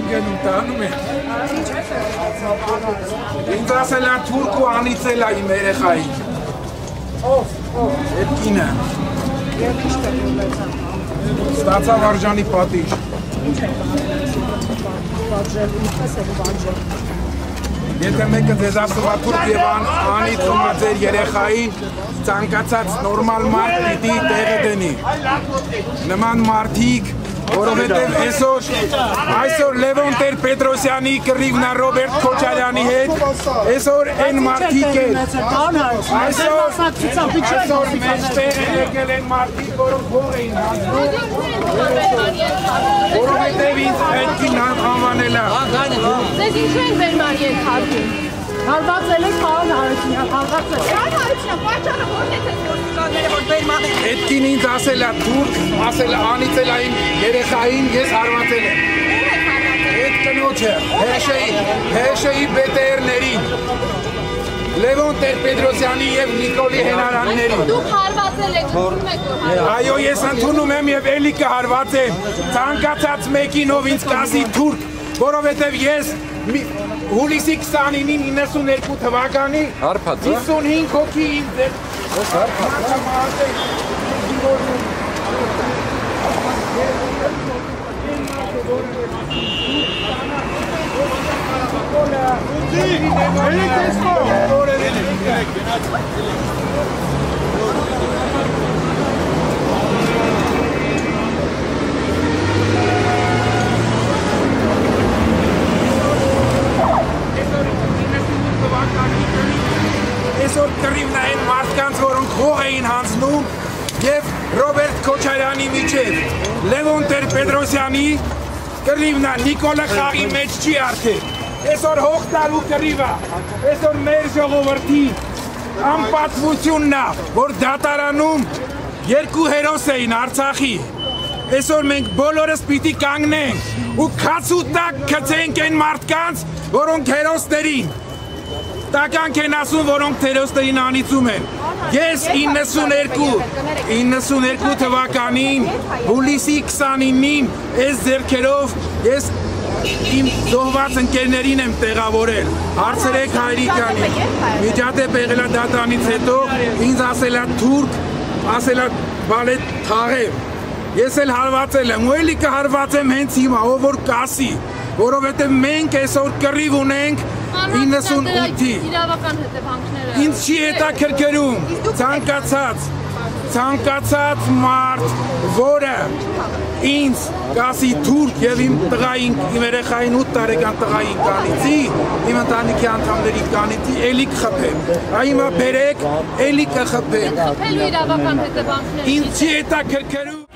գնում տանում է։ Ինձ ասել են թուրք ու անիծել է իմ երեխային։ Այդ կինը։ Ստացավ արժանի պատիժ։ Եթե մեկը ձեզ ասում է թուրք եւ անիծում է ձեր երեխային, ցանկացած նորմալ մարդ պիտի տեղը դնի։ Նման մարդիկ, որովհետև այսօր Լևոն Տեր-Պետրոսյանի կռիվնա Ռոբերտ Քոչարյանի հետ, այսօր այն մարդիկ են, այսօր մեջտեղ եկել են մարդիկ, որոնք հող էին հանձնում, որովհետև ինձ հետքին անվանել է։ Ձեզ ինչու են վերմար ենթարկում։ Հարվածել եք պարոն Հարությունյան, հարվածել եք։ Պարոն Հարությունյան, պատճառը ո՞րն է ձեզ ոստիկանները, որ վերմար են։ Հետքին ինձ ասել է թուրք, ասել է անիծել է իմ երեխային, ես հարվածել եմ։ Այդ կնոջը, ՀՇ-ի BTR-ներին, Լևոն Տեր-Պետրոսյանի և Նիկոլի Հենարաններին։ Դուք հարվածել եք, ընդունում եք որ հարվածել։ Այո, ես ընդունում եմ և էլի կհարվածեմ, ցանկացած մեկին ով ինձ կասի թուրք, որովհետև ես հուլիսի 29-ին 92 թվականի 55 հոգի ինձ էր Այսօր կռիվն այն մարդկանց, որոնք հող էին հանձնում և Ռոբերտ Քոչարյանի միջև Լևոն Տեր-Պետրոսյանի կռիվն է Նիկոլը խաղի մեջ չի արդեն։ Այսօր հող տալու կռիվ է, այսօր մեր ժողովրդի անպատվությունն է, որ դատարանում երկու հերոս էին Արցախի։ Այսօր մենք բոլորս պիտի կանգնենք ու քացու տակ գցենք այն մարդկանց, որոնք հերոսներին տականք են ասում, որոնք թերոստերին անիծում են։ Ես 92 թվականին, հուլիսի 29-ին, ես ձեռքերով, ես իմ զոհված ընկերներին եմ տեղավորել, հարցրեք Հայրիկյանին, միջադեպ եղել է դատարանից հետո, ինձ ասել է թուրք, ասել է բալետ թաղեմ, ես էլ հարվածել եմ, ու էլի կհարվածեմ հենց հիմա, ով որ կասի, որովհետև մենք այսօր կռիվ ունենք 98-ի։ Իրավական հետևանքները։ Ինձ չի հետաքրքրում, ցանկացած մարդ, որը ինձ կասի թուրք և իմ տղային, իմ երեխային 8 տարեկան տղային կանիծի, իմ ընտանիքի անդամների կանիծի, էլի կխփեմ։ Հիմա բերեք, էլի կխփեմ։ Խփելու իրավական հետևանքները։ Ինձ չի հետաքրքրում։